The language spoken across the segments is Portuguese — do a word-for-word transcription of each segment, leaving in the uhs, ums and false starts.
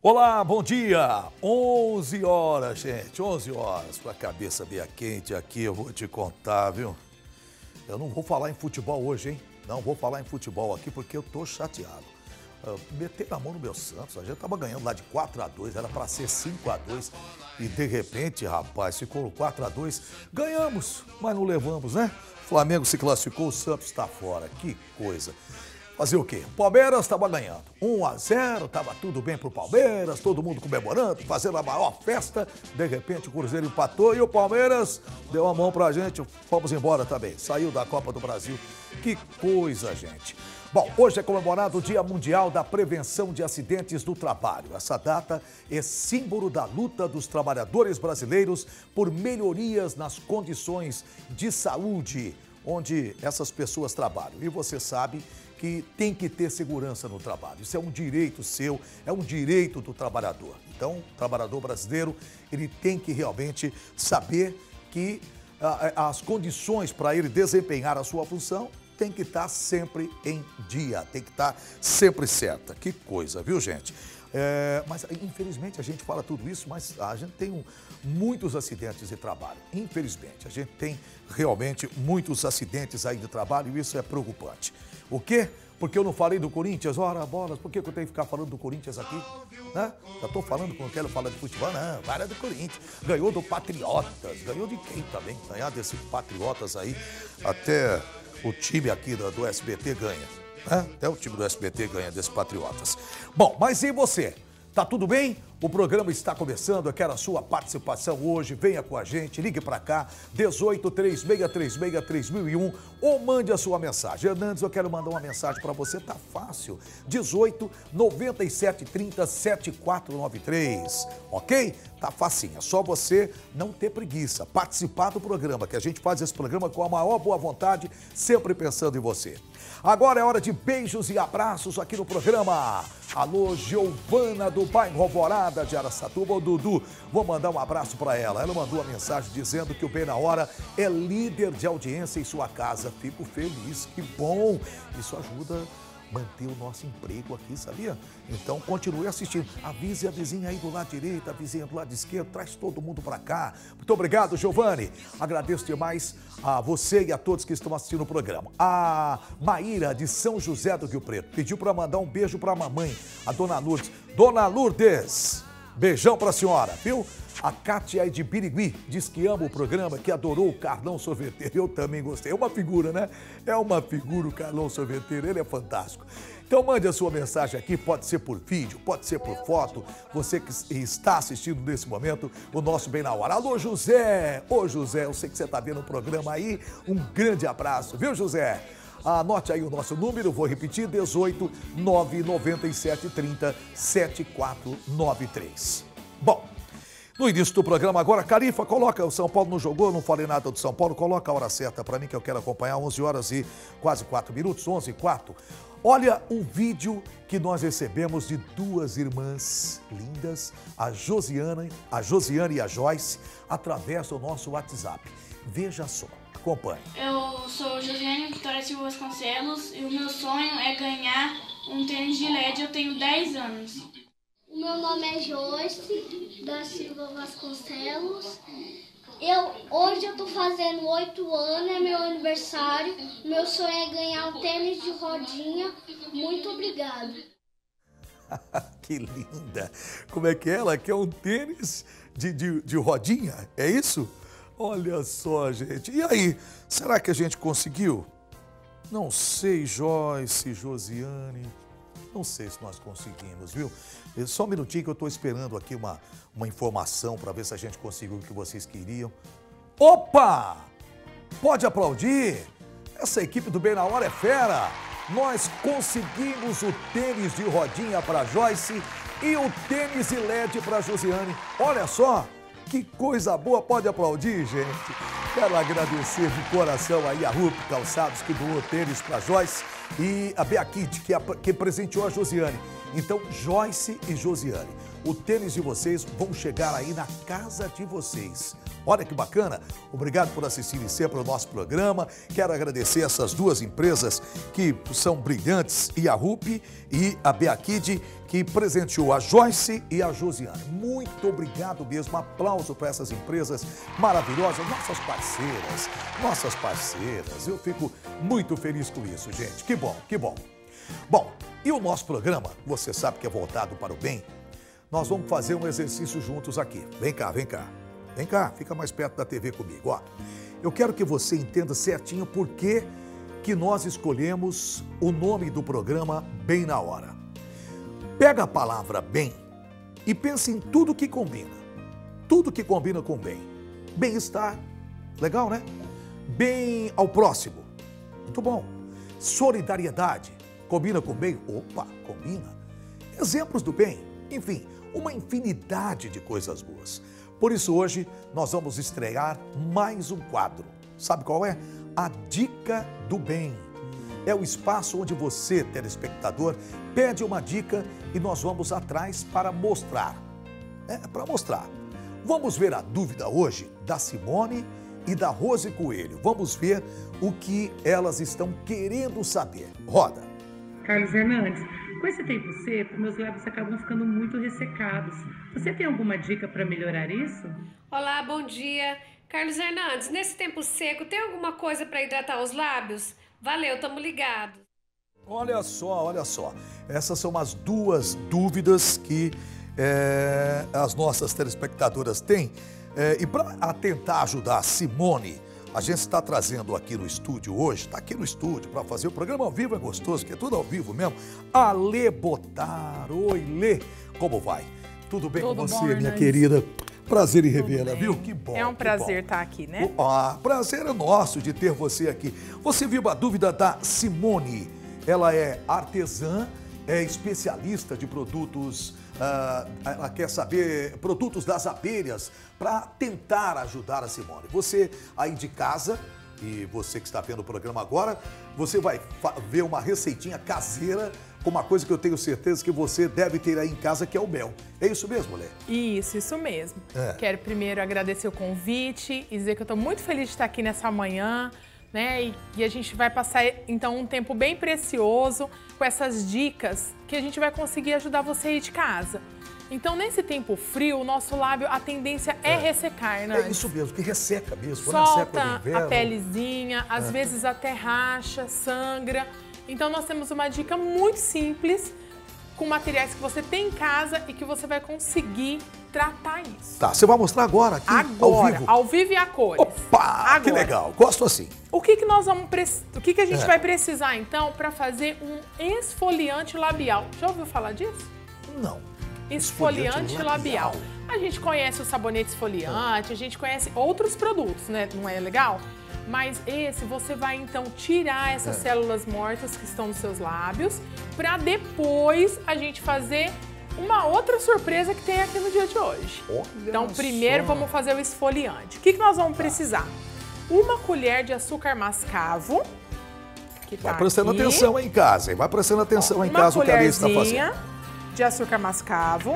Olá, bom dia! onze horas, gente, onze horas, com a cabeça bem quente aqui, eu vou te contar, viu? Eu não vou falar em futebol hoje, hein? Não vou falar em futebol aqui porque eu tô chateado. Uh, meteram a mão no meu Santos, a gente tava ganhando lá de quatro a dois, era para ser cinco a dois e de repente, rapaz, ficou quatro a dois. Ganhamos, mas não levamos, né? O Flamengo se classificou, o Santos está fora, que coisa. Fazer o quê? O Palmeiras estava ganhando. um a zero, estava tudo bem pro Palmeiras, todo mundo comemorando, fazendo a maior festa. De repente o Cruzeiro empatou e o Palmeiras deu a mão pra gente. Fomos embora também. Saiu da Copa do Brasil. Que coisa, gente. Bom, hoje é comemorado o Dia Mundial da Prevenção de Acidentes do Trabalho. Essa data é símbolo da luta dos trabalhadores brasileiros por melhorias nas condições de saúde onde essas pessoas trabalham. E você sabe que tem que ter segurança no trabalho. Isso é um direito seu, é um direito do trabalhador. Então, o trabalhador brasileiro, ele tem que realmente saber que ah, as condições para ele desempenhar a sua função tem que estar sempre em dia, tem que estar sempre certa. Que coisa, viu, gente? É, mas, infelizmente, a gente fala tudo isso, mas a gente tem um, muitos acidentes de trabalho. Infelizmente, a gente tem realmente muitos acidentes aí de trabalho e isso é preocupante. O quê? Porque eu não falei do Corinthians? Ora, bolas, por que eu tenho que ficar falando do Corinthians aqui? Né? Já tô falando que não quero falar de futebol, não, vai do Corinthians. Ganhou do Patriotas, ganhou de quem também? Ganhar desse Patriotas aí, até o time aqui do, do S B T ganha. Né? Até o time do S B T ganha desses Patriotas. Bom, mas e você? Tá tudo bem? O programa está começando, eu quero a sua participação hoje, venha com a gente, ligue para cá, dezoito, três seis três seis, três mil e um, ou mande a sua mensagem. Hernandes, eu quero mandar uma mensagem para você, tá fácil, dezoito, noventa e sete, trinta, setenta e quatro noventa e três, ok? Tá facinho, é só você não ter preguiça, participar do programa, que a gente faz esse programa com a maior boa vontade, sempre pensando em você. Agora é hora de beijos e abraços aqui no programa. Alô, Giovana do bairro Alvorada de Araçatuba, o Dudu. Vou mandar um abraço para ela. Ela mandou uma mensagem dizendo que o Bem na Hora é líder de audiência em sua casa. Fico feliz, que bom. Isso ajuda a manter o nosso emprego aqui, sabia? Então, continue assistindo. Avise a vizinha aí do lado direito, a vizinha do lado esquerdo, traz todo mundo para cá. Muito obrigado, Giovanni. Agradeço demais a você e a todos que estão assistindo o programa. A Maíra, de São José do Rio Preto, pediu para mandar um beijo para a mamãe, a Dona Lourdes. Dona Lourdes, beijão para a senhora, viu? A Kátia de Birigui diz que ama o programa, que adorou o Carlão Sorveteiro. Eu também gostei. É uma figura, né? É uma figura o Carlão Sorveteiro. Ele é fantástico. Então mande a sua mensagem aqui, pode ser por vídeo, pode ser por foto. Você que está assistindo nesse momento o nosso Bem na Hora. Alô, José! Ô, José, eu sei que você está vendo o programa aí. Um grande abraço, viu, José? Anote aí o nosso número, vou repetir, dezoito, nove nove sete, trinta, setenta e quatro noventa e três. Bom, no início do programa agora, Carifa, coloca, o São Paulo não jogou, não falei nada do São Paulo, coloca a hora certa para mim que eu quero acompanhar, onze horas e quase quatro minutos, onze e quatro. Olha um vídeo que nós recebemos de duas irmãs lindas, a Josiana, a Josiane e a Joyce, através do nosso WhatsApp. Veja só, acompanhe. Eu sou Josiane Vitória Silva Vasconcelos e o meu sonho é ganhar um tênis de L E D, eu tenho dez anos. O meu nome é Joyce da Silva Vasconcelos. Eu, hoje eu tô fazendo oito anos, é meu aniversário. Meu sonho é ganhar um tênis de rodinha. Muito obrigado. Que linda! Como é que é? Ela quer um tênis de, de, de rodinha? É isso? Olha só, gente. E aí, será que a gente conseguiu? Não sei, Joyce, Josiane. Não sei se nós conseguimos, viu? Só um minutinho que eu estou esperando aqui uma, uma informação para ver se a gente conseguiu o que vocês queriam. Opa! Pode aplaudir! Essa equipe do Bem na Hora é fera! Nós conseguimos o tênis de rodinha para Joyce e o tênis de L E D para Josiane. Olha só! Que coisa boa! Pode aplaudir, gente! Quero agradecer de coração aí a Rup Calçados, que doou tênis para Joyce, e a Beakid, que, que presenteou a Josiane. Então, Joyce e Josiane, o tênis de vocês vão chegar aí na casa de vocês. Olha que bacana. Obrigado por assistirem sempre ao nosso programa. Quero agradecer essas duas empresas que são brilhantes, e a Rupi e a Beakid, que presenteou a Joyce e a Josiane. Muito obrigado mesmo. Um aplauso para essas empresas maravilhosas, nossas parceiras, nossas parceiras. Eu fico muito feliz com isso, gente. Que bom, que bom. Bom, e o nosso programa, você sabe que é voltado para o bem. Nós vamos fazer um exercício juntos aqui. Vem cá, vem cá. Vem cá, fica mais perto da T V comigo, ó. Eu quero que você entenda certinho por que que nós escolhemos o nome do programa Bem na Hora. Pega a palavra bem e pense em tudo que combina. Tudo que combina com bem. Bem-estar, legal, né? Bem ao próximo, muito bom. Solidariedade, combina com bem? Opa, combina. Exemplos do bem, enfim, uma infinidade de coisas boas. Por isso hoje nós vamos estrear mais um quadro. Sabe qual é? A Dica do Bem. É o espaço onde você, telespectador, pede uma dica e nós vamos atrás para mostrar. É, para mostrar. Vamos ver a dúvida hoje da Simone e da Rose Coelho. Vamos ver o que elas estão querendo saber. Roda. Carlos Hernandes, com esse tempo seco, meus lábios acabam ficando muito ressecados. Você tem alguma dica para melhorar isso? Olá, bom dia. Carlos Hernandes, nesse tempo seco, tem alguma coisa para hidratar os lábios? Valeu, tamo ligado. Olha só, olha só. Essas são as duas dúvidas que é, as nossas telespectadoras têm. É, e para tentar ajudar a Simone, a gente está trazendo aqui no estúdio hoje, está aqui no estúdio para fazer o programa ao vivo, é gostoso, que é tudo ao vivo mesmo, a Lê Botar. Oi, Lê, como vai? Tudo bem Tudo com você, bom, minha Hernandes? querida? Prazer em revê-la, viu? Que bom. É um que prazer bom. estar aqui, né? Ah, prazer é nosso de ter você aqui. Você viu a dúvida da Simone? Ela é artesã, é especialista de produtos, ah, ela quer saber produtos das abelhas para tentar ajudar a Simone. Você aí de casa, e você que está vendo o programa agora, você vai ver uma receitinha caseira com uma coisa que eu tenho certeza que você deve ter aí em casa, que é o mel. É isso mesmo, Lê? Isso, isso mesmo. É. Quero primeiro agradecer o convite e dizer que eu estou muito feliz de estar aqui nessa manhã, né? E, e a gente vai passar, então, um tempo bem precioso com essas dicas que a gente vai conseguir ajudar você aí de casa. Então, nesse tempo frio, o nosso lábio, a tendência é, é ressecar, né? É isso mesmo, que resseca mesmo. Quando Solta seca do inverno, a pelezinha, às É. vezes até racha, sangra. Então, nós temos uma dica muito simples, com materiais que você tem em casa e que você vai conseguir tratar isso. Tá, você vai mostrar agora aqui, Agora, ao vivo? ao vivo e a cores. Opa, Agora. que legal, gosto assim. O que que nós vamos pre... o que que a gente É. vai precisar então para fazer um esfoliante labial? Já ouviu falar disso? Não. Esfoliante, Esfoliante labial. labial. A gente conhece o sabonete esfoliante, a gente conhece outros produtos, né? Não é legal? Mas esse você vai então tirar essas É. células mortas que estão nos seus lábios para depois a gente fazer uma outra surpresa que tem aqui no dia de hoje. Olha Então primeiro só. vamos fazer o esfoliante. O que que nós vamos precisar? Uma colher de açúcar mascavo. Que tá Vai prestando aqui. atenção em casa, hein? Vai prestando atenção em Uma casa o que a Lê está colherzinha fazendo. de açúcar mascavo.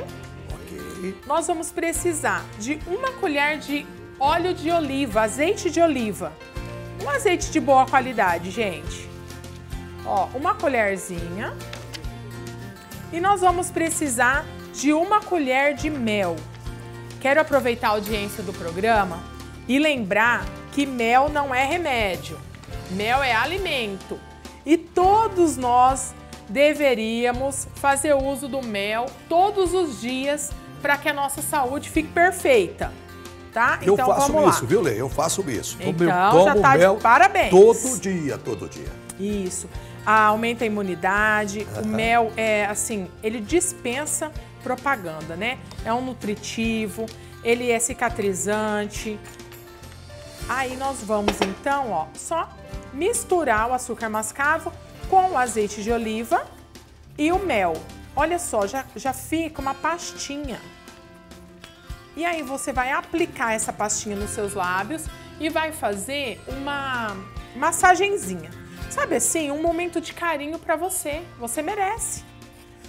Ok. Nós vamos precisar de uma colher de óleo de oliva, azeite de oliva. Um azeite de boa qualidade, gente. Ó, uma colherzinha. E nós vamos precisar de uma colher de mel. Quero aproveitar a audiência do programa e lembrar que mel não é remédio. Mel é alimento. E todos nós deveríamos fazer uso do mel todos os dias para que a nossa saúde fique perfeita, tá? Eu então faço vamos isso, lá. viu, Lê? Eu faço isso. Tomo- Então, tomo já tá de mel parabéns. todo dia, todo dia. Isso. Ah, aumenta a imunidade. O mel é assim, ele dispensa propaganda, né? É um nutritivo, ele é cicatrizante. Aí nós vamos então, ó, só misturar o açúcar mascavo com o azeite de oliva e o mel. Olha só, já, já fica uma pastinha. E aí você vai aplicar essa pastinha nos seus lábios e vai fazer uma massagenzinha. Sabe assim, um momento de carinho pra você. Você merece.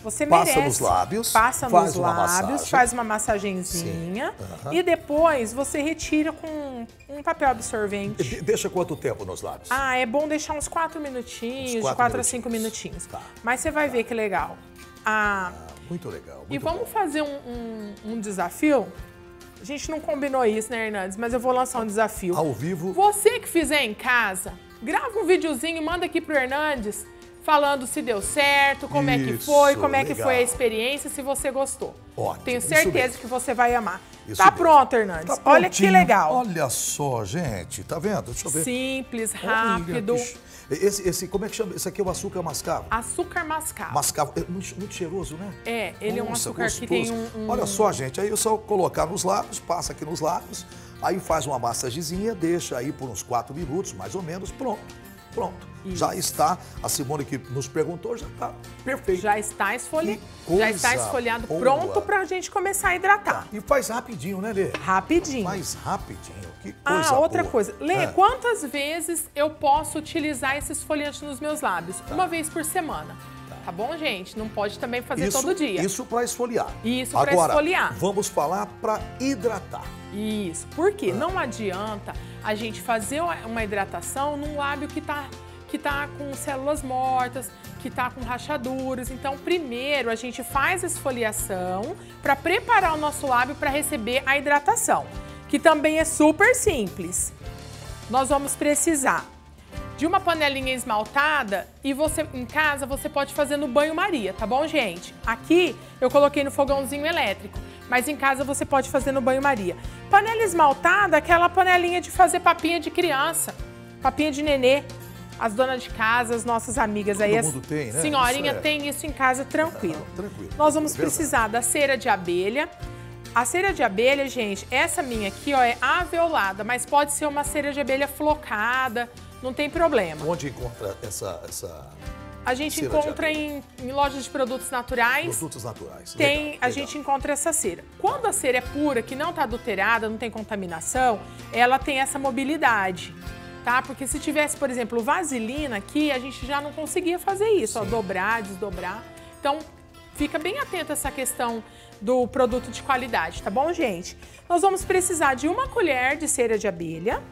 Você passa merece. nos lábios, Passa faz nos uma lábios, massagem. faz uma massagenzinha. Uhum. E depois você retira com um papel absorvente. De deixa quanto tempo nos lábios? Ah, é bom deixar uns quatro minutinhos, Uns quatro de quatro a minutinhos. cinco minutinhos. Tá. Mas você vai ver que legal. Ah, Ah, muito legal. Muito e vamos bom. fazer um, um, um desafio? A gente não combinou isso, né, Hernandes? Mas eu vou lançar um desafio. Ao vivo. Você que fizer em casa, grava um videozinho e manda aqui pro Hernandes falando se deu certo, como é que Isso, foi, como é que legal. foi a experiência, se você gostou. Ótimo, Tenho isso certeza mesmo. que você vai amar. Isso Tá mesmo. pronto, Hernandes. Tá Olha que prontinho. legal. Olha só, gente. Tá vendo? Deixa eu ver. Simples, Olha, rápido. bicho. Esse, esse, como é que chama? Esse aqui é o açúcar mascavo. Açúcar mascavo. Mascavo. É muito, muito cheiroso, né? É, ele é um Nossa, açúcar que tem gostoso. um, um... Olha só, gente, aí é só colocar nos lábios, passa aqui nos lábios, aí faz uma massagenzinha, deixa aí por uns quatro minutos, mais ou menos, pronto. Pronto. Isso. Já está, a Simone que nos perguntou, já está perfeito. Já está esfoliado. Que Já está coisa esfoliado, boa. pronto pra gente começar a hidratar. E faz rapidinho, né, Lê? Rapidinho. Faz rapidinho. Que coisa Ah, outra boa. coisa. Lê, É. quantas vezes eu posso utilizar esse esfoliante nos meus lábios? Uma vez por semana. Tá bom, gente? Não pode também fazer Isso, todo dia. Isso para esfoliar. Isso pra Agora, esfoliar. vamos falar para hidratar. Isso. Porque não adianta a gente fazer uma hidratação num lábio que tá, que tá com células mortas, que tá com rachaduras. Então, primeiro a gente faz a esfoliação para preparar o nosso lábio para receber a hidratação, que também é super simples. Nós vamos precisar de uma panelinha esmaltada e você em casa você pode fazer no banho-maria, tá bom, gente? Aqui eu coloquei no fogãozinho elétrico, mas em casa você pode fazer no banho-maria. Panela esmaltada, aquela panelinha de fazer papinha de criança, papinha de nenê. As donas de casa, as nossas amigas aí, Todo as mundo tem, né? senhorinha Isso é. tem isso em casa tranquilo. Ah, tranquilo. Nós vamos Verdade. precisar da cera de abelha. A cera de abelha, gente, essa minha aqui, ó, é alveolada, mas pode ser uma cera de abelha flocada, não tem problema. Onde encontra essa, essa A gente cera de encontra em, em lojas de produtos naturais, produtos naturais? tem, Legal, a legal. gente encontra essa cera. Quando a cera é pura, que não está adulterada, não tem contaminação, ela tem essa mobilidade, tá? Porque se tivesse, por exemplo, vaselina aqui, a gente já não conseguia fazer isso, ó, dobrar, desdobrar. Então, fica bem atento a essa questão do produto de qualidade, tá bom, gente? Nós vamos precisar de uma colher de cera de abelha.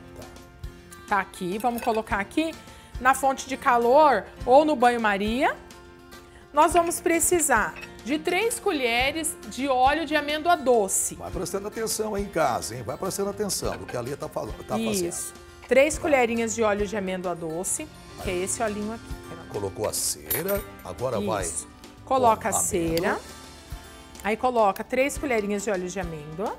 Tá aqui, vamos colocar aqui na fonte de calor ou no banho-maria. Nós vamos precisar de três colheres de óleo de amêndoa doce. Vai prestando atenção aí em casa, hein? Vai prestando atenção do que a Lê tá falando, tá fazendo. Isso. Três colherinhas de óleo de amêndoa doce, que é esse olhinho aqui. Colocou a cera, agora vai... Isso. Coloca a com cera. amêndoa. Aí coloca três colherinhas de óleo de amêndoa.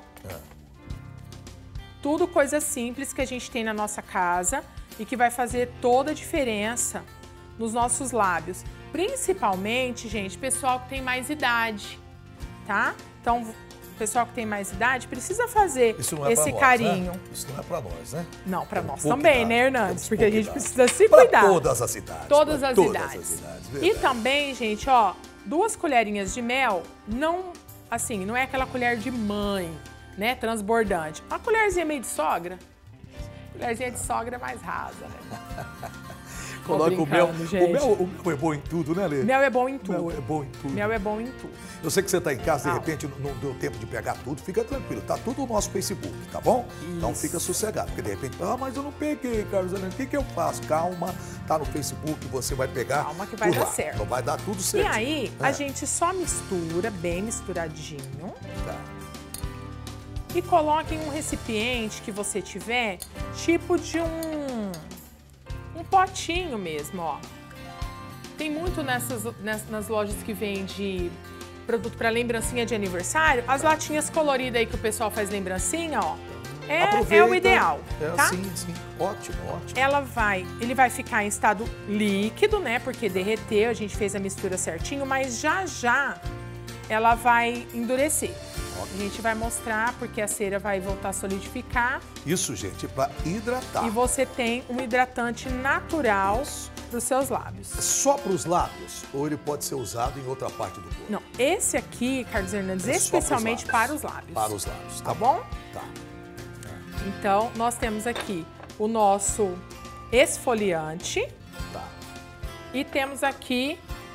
Tudo coisa simples que a gente tem na nossa casa e que vai fazer toda a diferença nos nossos lábios. Principalmente, gente, pessoal que tem mais idade, tá? Então, pessoal que tem mais idade precisa fazer Isso não é esse pra nós, carinho. né? Isso não é pra nós, né? Não, pra Tem nós pouca também, idade, né, Hernandes? temos Porque a pouca gente idade. precisa se Pra cuidar. todas as idades. Todas pra as todas idades. as idades, E verdade. também, gente, ó, duas colherinhas de mel, não, assim, não é aquela colher de mãe, né, transbordante. Uma colherzinha meio de sogra. Colherzinha de sogra é mais rasa, né? Coloca o mel. brincando, O gente. mel, o mel é bom em tudo, né, Lê? Mel é bom em tudo. Mel é bom em tudo. Mel é bom em tudo. Eu sei que você está em casa, de Não. repente não deu tempo de pegar tudo, fica tranquilo, tá tudo no nosso Facebook, tá bom? Então Isso. fica sossegado, porque de repente, ah, mas eu não peguei, Carlos Helena, o que, que eu faço? Calma, tá no Facebook, você vai pegar. Calma que vai por dar lá. certo. Então vai dar tudo E certo. aí, a gente só mistura, bem misturadinho. Tá. E coloque em um recipiente que você tiver, tipo de um, um potinho mesmo, ó. Tem muito nessas, nas, nas lojas que vende produto para lembrancinha de aniversário, as latinhas coloridas aí que o pessoal faz lembrancinha, ó. É, é Aproveita. o ideal, É, tá? sim, sim. Ótimo, ótimo. Ela vai, ele vai ficar em estado líquido, né? Porque derreteu, a gente fez a mistura certinho, mas já já ela vai endurecer. A gente vai mostrar porque a cera vai voltar a solidificar Isso, gente, para hidratar. e você tem um hidratante natural Isso. para os seus lábios. Só para os lábios ou ele pode ser usado em outra parte do corpo? Não, esse aqui, Carlos Hernandes, É só pros especialmente lábios. para os lábios. Para os lábios, tá, Tá bom? Tá. Então, nós temos aqui o nosso esfoliante Tá. e temos aqui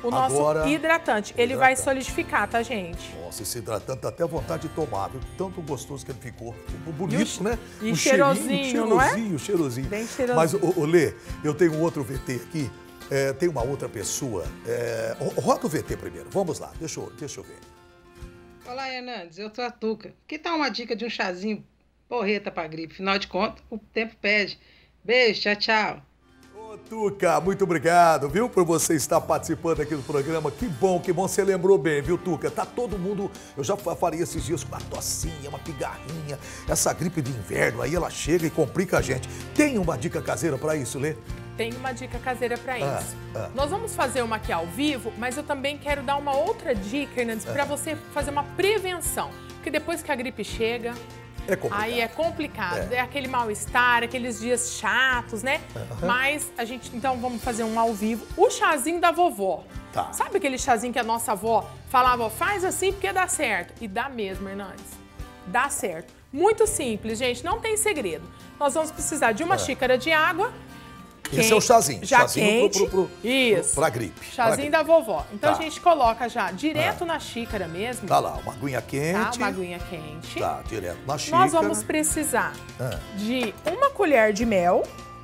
o nosso Agora, hidratante. Ele hidratante. vai solidificar, tá, gente? Nossa, esse hidratante dá até vontade de tomar, viu? Tanto gostoso que ele ficou. Ficou bonito, E o, né? E um cheirosinho, cheirinho, não é? cheirosinho, cheirosinho. Bem cheirosinho. Mas, ô, ô, Lê, eu tenho um outro V T aqui. É, tem uma outra pessoa. É, roda o V T primeiro. Vamos lá, deixa eu, deixa eu ver. Olá, Hernandes, eu sou a Tuca. Que tal uma dica de um chazinho porreta pra gripe? Afinal de contas, o tempo pede. Beijo, tchau, tchau. Ô, Tuca, muito obrigado, viu, por você estar participando aqui do programa. Que bom, que bom, você lembrou bem, viu, Tuca? Tá todo mundo, eu já falei esses dias com uma tocinha, uma pigarrinha, essa gripe de inverno, aí ela chega e complica a gente. Tem uma dica caseira pra isso, Lê? Tem uma dica caseira pra isso. Ah, ah. Nós vamos fazer uma aqui ao vivo, mas eu também quero dar uma outra dica, Hernandes, Ah. pra você fazer uma prevenção. Porque depois que a gripe chega, É complicado. aí é complicado. É. É, aquele mal-estar, aqueles dias chatos, né? Aham. Mas a gente, então, vamos fazer um ao vivo. O chazinho da vovó. Tá. Sabe aquele chazinho que a nossa avó falava, faz assim porque dá certo? E dá mesmo, Hernandes. Dá certo. Muito simples, gente, não tem segredo. Nós vamos precisar de uma É. xícara de água. Esse é o chazinho. Já chazinho quente. Pro, pro, pro, Isso. Pra gripe. Chazinho pra da vovó. Então Tá. a gente coloca já direto Ah. na xícara mesmo. Tá lá, uma aguinha quente. Tá? Uma aguinha quente. Tá, direto na xícara. Nós vamos precisar Ah. de uma colher de mel.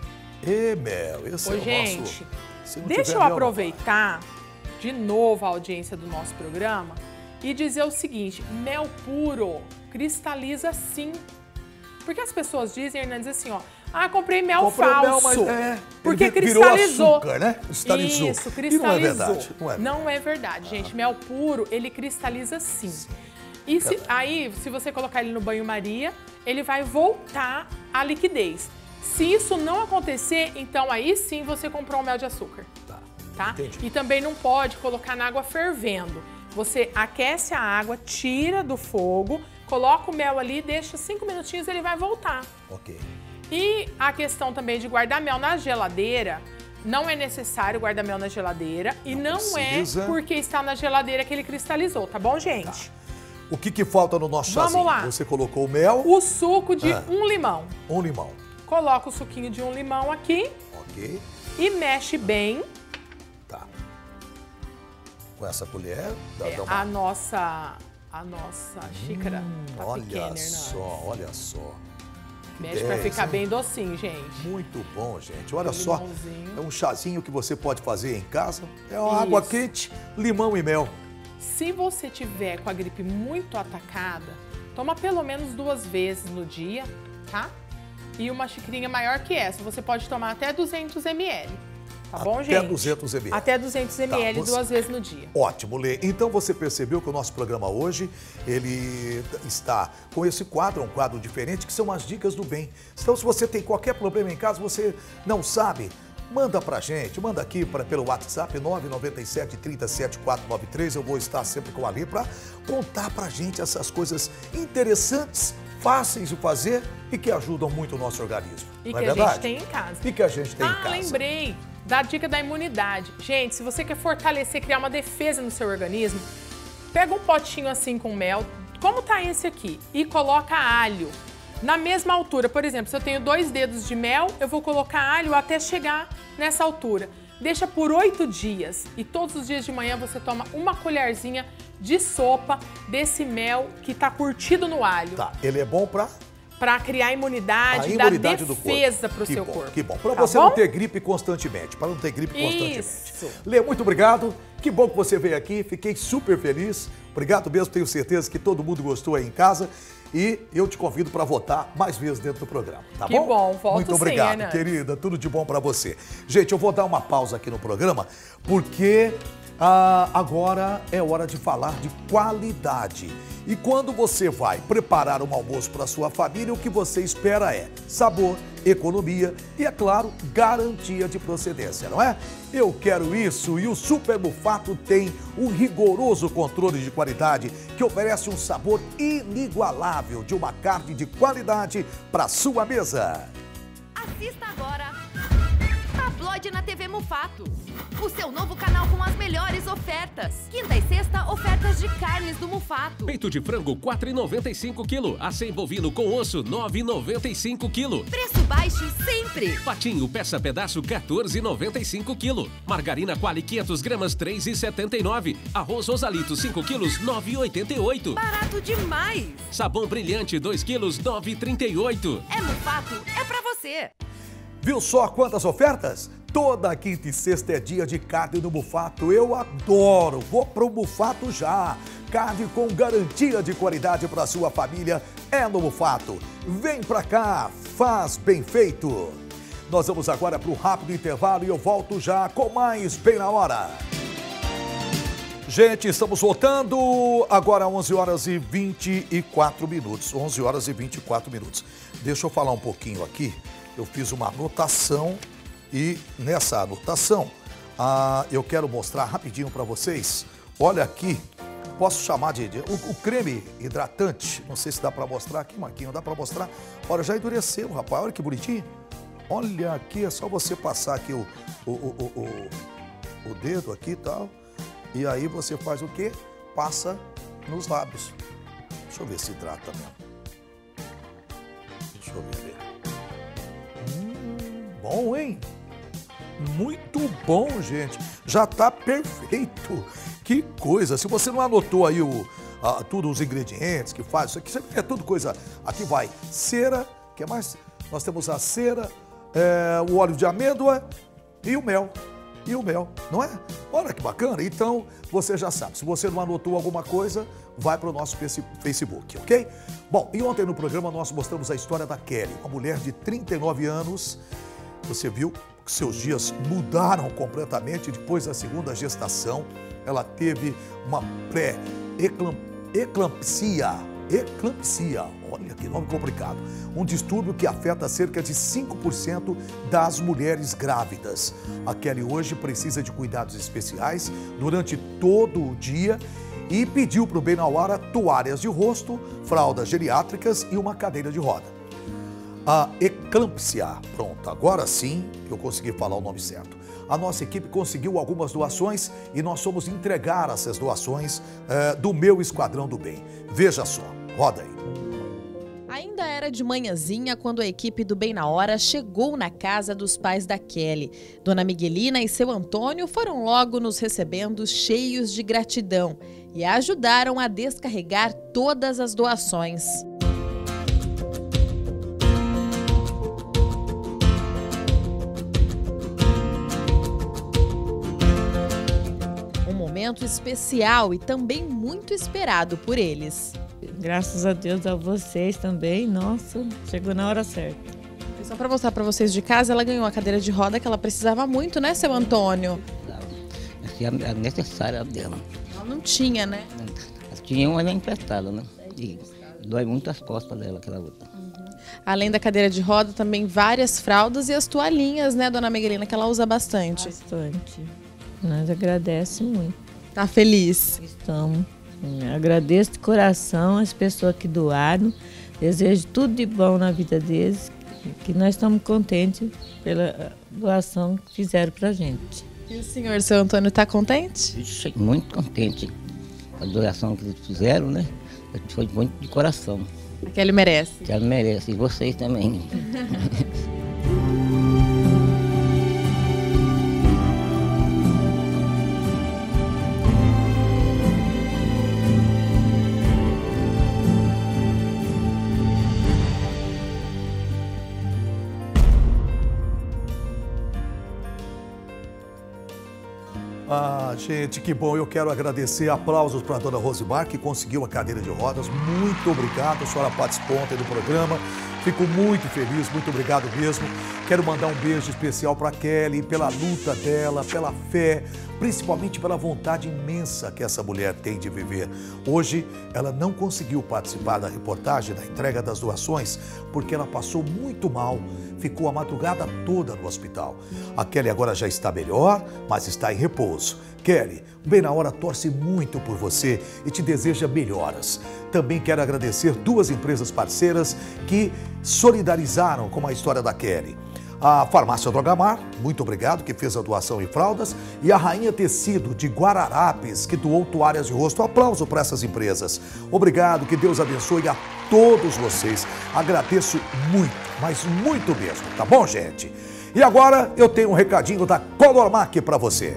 E mel, esse Ô, é o gente, nosso... Se não deixa tiver eu mel, não aproveitar de novo a audiência do nosso programa e dizer o seguinte, mel puro cristaliza sim. Porque as pessoas dizem, Hernandes, assim, ó, ah, comprei mel Comprei falso. mel, mas é, porque ele virou cristalizou. açúcar, né? Cristalizou. Isso, E cristalizou. não é verdade, não é Não é verdade, gente. Mel puro, ele cristaliza sim. E se, aí, se você colocar ele no banho-maria, ele vai voltar à liquidez. Se isso não acontecer, então aí sim você comprou um mel de açúcar. Tá. Tá? Entendi. E também não pode colocar na água fervendo. Você aquece a água, tira do fogo, coloca o mel ali, deixa cinco minutinhos e ele vai voltar. Ok. E a questão também de guardar mel na geladeira, não é necessário guardar mel na geladeira e Não não precisa. é porque está na geladeira que ele cristalizou, tá bom, gente? O que que falta no nosso Vamos chazinho? lá. Você colocou o mel, O suco de Ah. um limão. um limão. Coloca o suquinho de um limão aqui Ok. e mexe bem. Tá. Com essa colher, dá, É, dá uma... a nossa, a nossa xícara tá olha pequena, Hernandes. só, olha só. Que Mexe pra dez, ficar hein? bem docinho, gente. Muito bom, gente. Olha Um só, limãozinho. é um chazinho que você pode fazer em casa. É uma água Isso. quente, limão e mel. Se você tiver com a gripe muito atacada, toma pelo menos duas vezes no dia, tá? E uma xicrinha maior que essa. Você pode tomar até duzentos mililitros. Tá bom, Até gente? duzentos mililitros. Até duzentos mililitros você- duas vezes no dia. Ótimo, Lê. Então você percebeu que o nosso programa hoje, ele está com esse quadro, um quadro diferente, que são as dicas do bem. Então, se você tem qualquer problema em casa, você não sabe, manda pra gente, manda aqui pra, pelo WhatsApp nove nove sete, três sete, quatro nove três. Eu vou estar sempre com a Lê pra contar pra gente essas coisas interessantes, fáceis de fazer e que ajudam muito o nosso organismo. E não que é a verdade? gente tem em casa. E que a gente tem ah, em casa. lembrei da dica da imunidade. Gente, se você quer fortalecer, criar uma defesa no seu organismo, pega um potinho assim com mel, como tá esse aqui, e coloca alho na mesma altura. Por exemplo, se eu tenho dois dedos de mel, eu vou colocar alho até chegar nessa altura. Deixa por oito dias e todos os dias de manhã você toma uma colherzinha de sopa desse mel que tá curtido no alho. Tá, ele é bom pra... Para criar imunidade, A imunidade dar do defesa corpo. para o Que seu bom, corpo. Que bom. Para Tá você bom? não ter gripe constantemente. Para não ter gripe constantemente. Isso. Lê, muito obrigado. Que bom que você veio aqui. Fiquei super feliz. Obrigado mesmo. Tenho certeza que todo mundo gostou aí em casa. E eu te convido para votar mais vezes dentro do programa. Tá Que bom? bom, voto Muito sim, obrigado, Hernandes. querida. Tudo de bom para você. Gente, eu vou dar uma pausa aqui no programa porque ah, agora é hora de falar de qualidade. E quando você vai preparar um almoço para sua família, o que você espera é sabor, economia e, é claro, garantia de procedência, não é? Eu quero isso e o Super Mufato tem um rigoroso controle de qualidade que oferece um sabor inigualável de uma carne de qualidade para sua mesa. Assista agora a explode na T V Mufato. O seu novo canal com as melhores ofertas. Quinta e sexta, ofertas de carnes do Mufato. Peito de frango, quatro reais e noventa e cinco quilo. Acém bovino com osso, nove reais e noventa e cinco quilo. Preço baixo sempre. Patinho, peça pedaço, quatorze reais e noventa e cinco quilo. Margarina Quali, quinhentas gramas, três reais e setenta e nove. Arroz Rosalito, cinco quilos, nove reais e oitenta e oito. Barato demais. Sabão Brilhante, dois quilos, nove reais e trinta e oito. É Mufato, é pra você. Viu só quantas ofertas? Toda quinta e sexta é dia de carne no Mufato. Eu adoro. Vou pro Mufato já. Carne com garantia de qualidade para sua família é no Mufato. Vem pra cá, faz bem feito. Nós vamos agora para um rápido intervalo e eu volto já com mais Bem na Hora. Gente, estamos voltando agora onze horas e vinte e quatro minutos. onze horas e vinte e quatro minutos. Deixa eu falar um pouquinho aqui. Eu fiz uma anotação e nessa anotação ah, eu quero mostrar rapidinho para vocês. Olha aqui, posso chamar de, de o, o creme hidratante. Não sei se dá para mostrar aqui, Marquinho, dá para mostrar? Olha, já endureceu, rapaz, olha que bonitinho. Olha aqui, é só você passar aqui o, o, o, o, o dedo aqui e tal. E aí você faz o quê? Passa nos lábios. Deixa eu ver se hidrata mesmo. Deixa eu ver. Hum, bom, hein? Muito bom, gente. Já tá perfeito. Que coisa. Se você não anotou aí o, a, tudo os ingredientes que faz, isso aqui é tudo coisa. Aqui vai cera, o que mais? Nós temos a cera, é, o óleo de amêndoa e o mel. E o mel, não é? Olha que bacana. Então, você já sabe. Se você não anotou alguma coisa, vai para o nosso Facebook, ok? Bom, e ontem no programa nós mostramos a história da Kelly, uma mulher de trinta e nove anos. Você viu que seus dias mudaram completamente depois da segunda gestação. Ela teve uma pré-eclampsia. Eclampsia, olha que nome complicado. Um distúrbio que afeta cerca de cinco por cento das mulheres grávidas. A Kelly hoje precisa de cuidados especiais durante todo o dia e pediu para o Bem na Hora toalhas de rosto, fraldas geriátricas e uma cadeira de roda. A eclampsia, pronto, agora sim eu consegui falar o nome certo. A nossa equipe conseguiu algumas doações e nós fomos entregar essas doações eh, do meu Esquadrão do Bem. Veja só, roda aí. Ainda era de manhãzinha quando a equipe do Bem na Hora chegou na casa dos pais da Kelly. Dona Miguelina e seu Antônio foram logo nos recebendo cheios de gratidão e ajudaram a descarregar todas as doações. Momento especial e também muito esperado por eles. Graças a Deus, a vocês também, nossa, chegou na hora certa. E só para mostrar para vocês de casa, ela ganhou a cadeira de roda que ela precisava muito, né, seu Antônio? Era necessária dela. Ela não tinha, né? Ela tinha uma emprestada, né? E dói muito as costas dela, aquela outra. Uhum. Além da cadeira de roda, também várias fraldas e as toalhinhas, né, dona Miguelina, que ela usa bastante. Bastante. Nós agradecemos muito. Tá feliz? Estamos. Agradeço de coração as pessoas que doaram. Desejo tudo de bom na vida deles. Que nós estamos contentes pela doação que fizeram pra gente. E o senhor, seu Antônio, tá contente? Muito contente com a doação que eles fizeram, né? Foi muito de coração. A Kelly merece. Que ela merece. E vocês também. Ah, gente, que bom. Eu quero agradecer. Aplausos para a dona Rosimar, que conseguiu a cadeira de rodas. Muito obrigado. A senhora participou ontem do programa. Fico muito feliz, muito obrigado mesmo. Quero mandar um beijo especial para a Kelly, pela luta dela, pela fé, principalmente pela vontade imensa que essa mulher tem de viver. Hoje, ela não conseguiu participar da reportagem, da entrega das doações, porque ela passou muito mal, ficou a madrugada toda no hospital. A Kelly agora já está melhor, mas está em repouso. Kelly, o Bem na Hora torce muito por você e te deseja melhoras. Também quero agradecer duas empresas parceiras que solidarizaram com a história da Kelly. A Farmácia Drogamar, muito obrigado, que fez a doação em fraldas. E a Rainha Tecido de Guararapes, que doou toalhas de rosto. Aplauso para essas empresas. Obrigado, que Deus abençoe a todos vocês. Agradeço muito, mas muito mesmo, tá bom, gente? E agora eu tenho um recadinho da Colormac para você.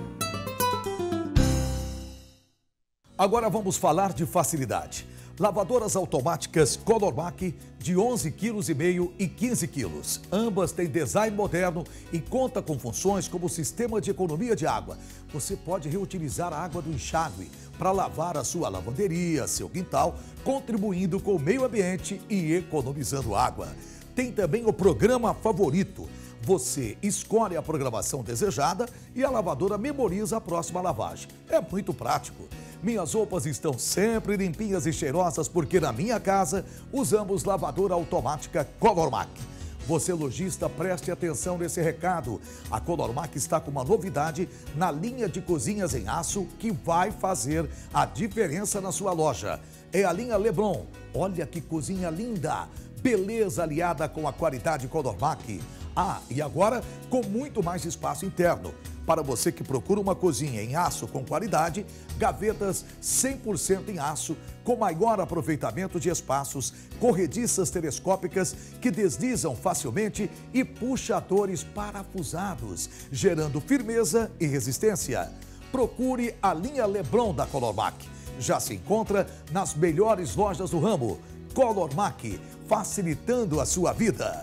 Agora vamos falar de facilidade. Lavadoras automáticas Colormac de onze vírgula cinco quilos e quinze quilos. Ambas têm design moderno e conta com funções como sistema de economia de água. Você pode reutilizar a água do enxágue para lavar a sua lavanderia, seu quintal, contribuindo com o meio ambiente e economizando água. Tem também o programa Favorito. Você escolhe a programação desejada e a lavadora memoriza a próxima lavagem. É muito prático. Minhas roupas estão sempre limpinhas e cheirosas porque na minha casa usamos lavadora automática Colormac. Você, lojista, preste atenção nesse recado. A Colormac está com uma novidade na linha de cozinhas em aço que vai fazer a diferença na sua loja. É a linha Leblon. Olha que cozinha linda! Beleza aliada com a qualidade Colormac. Ah, e agora com muito mais espaço interno. Para você que procura uma cozinha em aço com qualidade, gavetas cem por cento em aço, com maior aproveitamento de espaços, corrediças telescópicas que deslizam facilmente e puxadores parafusados, gerando firmeza e resistência. Procure a linha Leblon da Colormac. Já se encontra nas melhores lojas do ramo. Colormac, facilitando a sua vida.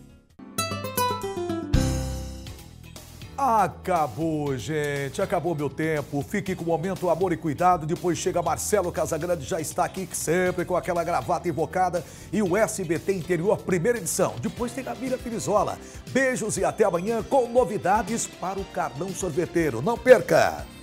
Acabou, gente. Acabou meu tempo. Fique com o momento Amor e Cuidado. Depois chega Marcelo Casagrande, já está aqui sempre com aquela gravata invocada. E o S B T Interior, primeira edição. Depois tem a Mira Filizola. Beijos e até amanhã com novidades para o Carlão Sorveteiro. Não perca!